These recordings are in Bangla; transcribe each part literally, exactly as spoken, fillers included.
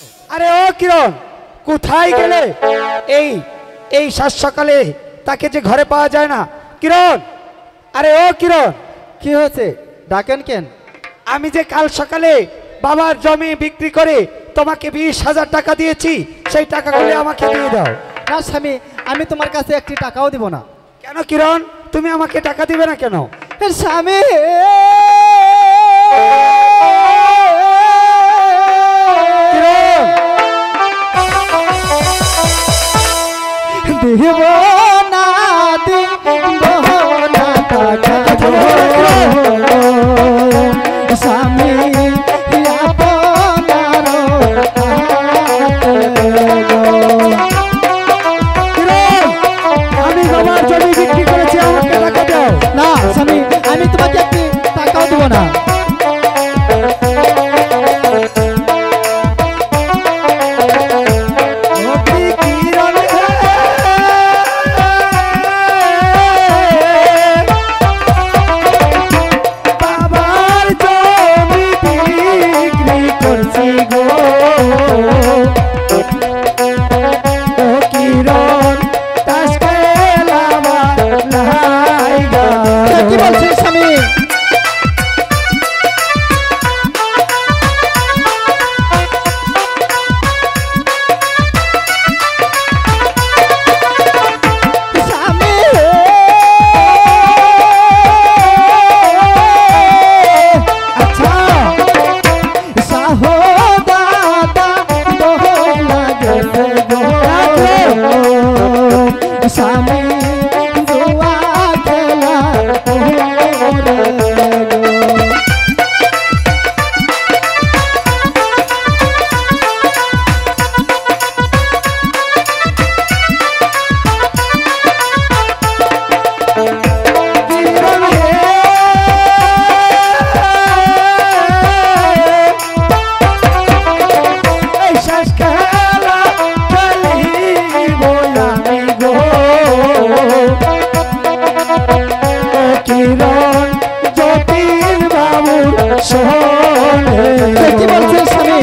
আরে ও কিরণ, কোথায় গেলে? এই এই সাত সকালে তাকে যে ঘরে পাওয়া যায় না। কিরণ, আরে ও কিরণ, কি হয়েছে? ডাকেন কেন? আমি যে কাল সকালে বাবার জমি বিক্রি করে তোমাকে বিশ হাজার টাকা দিয়েছি, সেই টাকাগুলো আমাকে দিয়ে দাও। না স্বামী, আমি তোমার কাছে একটি টাকাও দিব না। কেন কিরণ, তুমি আমাকে টাকা দিবে না কেন? স্বামী দিব না, দিব না টাকা স্বামী আমি বাবার জমি বিক্রি করেছি, আমাকে টাকা দাও। না স্বামী, আমি তোমাকে একটি টাকাও দিব না। কি বলছিস স্বামী? স্বামী জুয়া খেলা কি বলছিস স্বামী?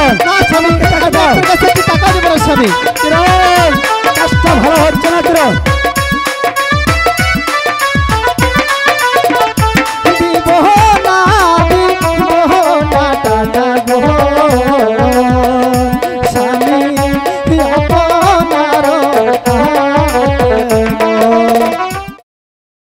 টাকা দিব না স্বামী। কাজটা ভালো হচ্ছে না কিরণ।